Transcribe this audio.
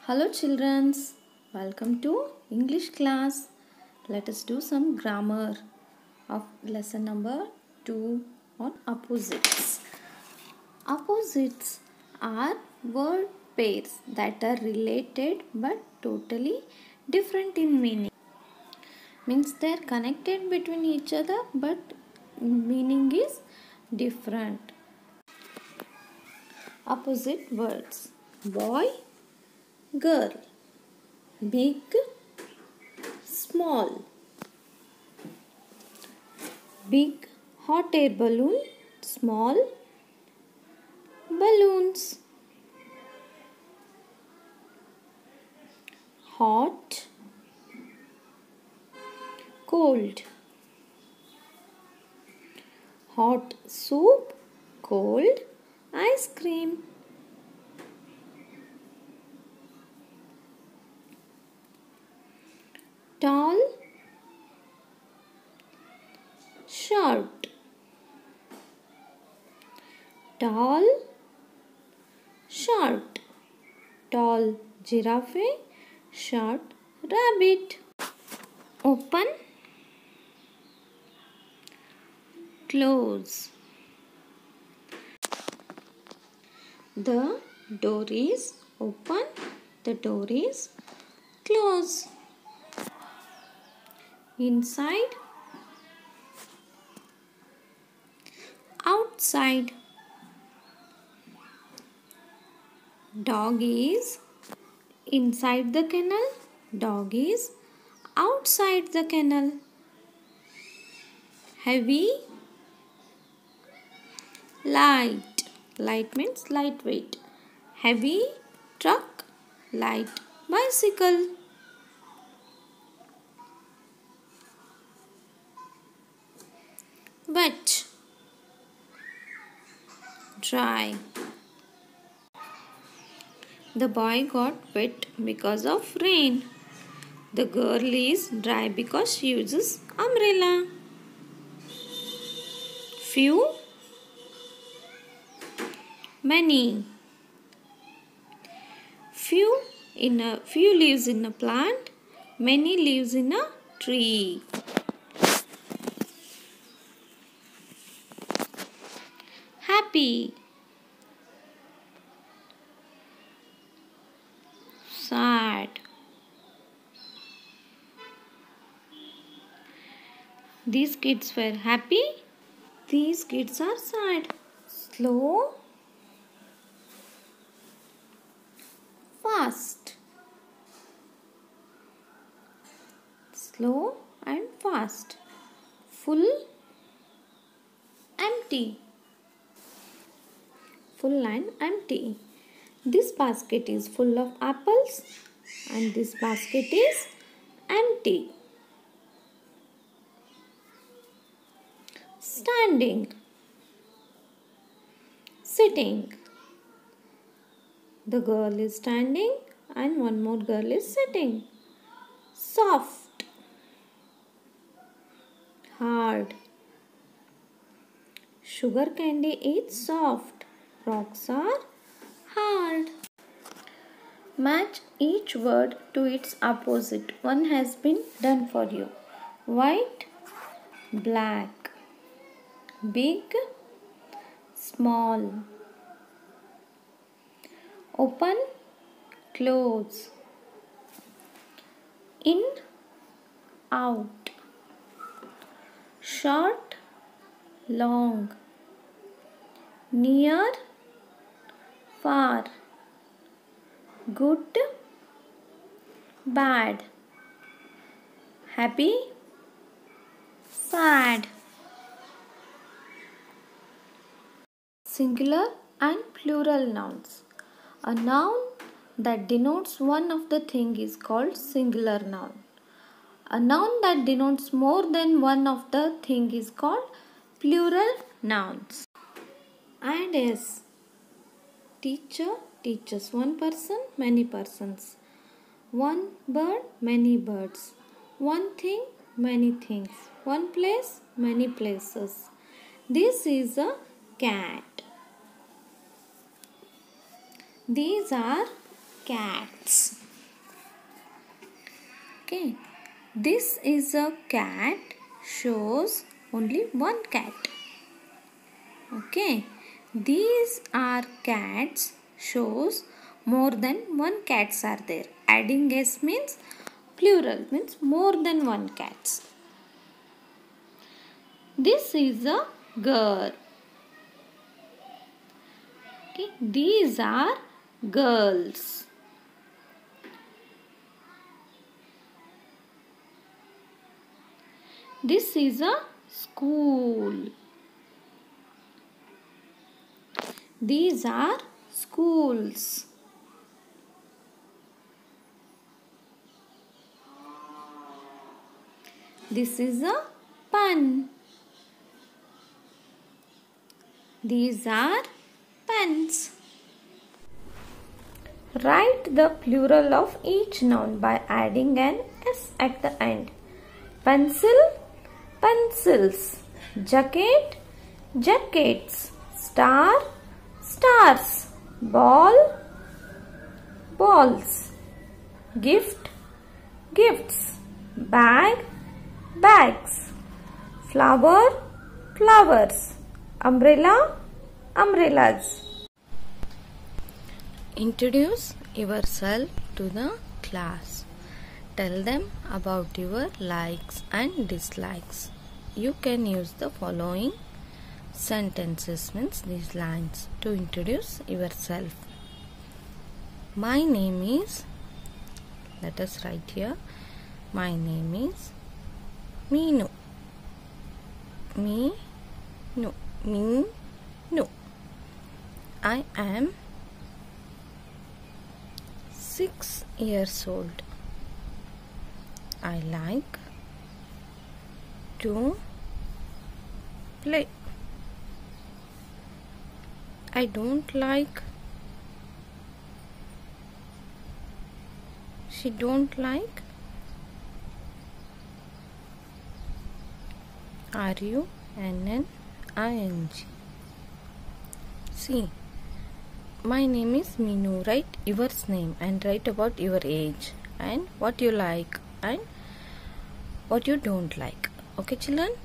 Hello childrens, welcome to English class. Let us do some grammar of lesson number 2 on opposites. Opposites are word pairs that are related but totally different in meaning. Means they are connected between each other but meaning is different. Opposite words: boy, girl, big, small. Big hot air balloon, small balloons. Hot, cold. Hot soup, cold ice cream. Tall, short. Tall, short. Tall giraffe, short rabbit. Open, close. The door is open, the door is closed. Inside, outside. Dog is inside the kennel, dog is outside the kennel. Heavy, light. Light means lightweight. Heavy truck, light bicycle. Wet, dry. The boy got wet because of rain. The girl is dry because she uses umbrella. Few, many. Few leaves in a plant, many leaves in a tree. Happy, sad. These kids were happy, these kids are sad. Slow, fast. Slow and fast. Full, empty. Full and empty. This basket is full of apples and this basket is empty. Standing, sitting. The girl is standing and one more girl is sitting. Soft, hard. Sugar candy is soft. Rocks are hard. Match each word to its opposite. One has been done for you. White, black. Big, small. Open, close. In, out. Short, long. Near, far. Good, bad. Happy, sad. Singular and plural nouns. A noun that denotes one of the thing is called singular noun. A noun that denotes more than one of the thing is called plural nouns. And yes, teacher teaches one person, many persons. One bird, many birds. One thing, many things. One place, many places. This is a cat. These are cats. Okay, this is a cat, shows only one cat. Okay, these are cats, shows more than one cats are there. Adding s means plural, means more than one cats. This is a girl. Okay, these are girls. This is a school. These are schools. This is a pen. These are pens. Write the plural of each noun by adding an s at the end. Pencil, pencils. Jacket, jackets. Star, stars. Ball, balls. Gift, gifts. Bag, bags. Flower, flowers. Umbrella, umbrellas. Introduce yourself to the class. Tell them about your likes and dislikes. You can use the following sentences, means these lines, to introduce yourself. My name is, let us write here, my name is Meenu. Meenu. I am 6 years old. I like to play. I don't like. She don't like. RUNNING. See, my name is Meenu. Write your name and write about your age and what you like and what you don't like. Okay, children?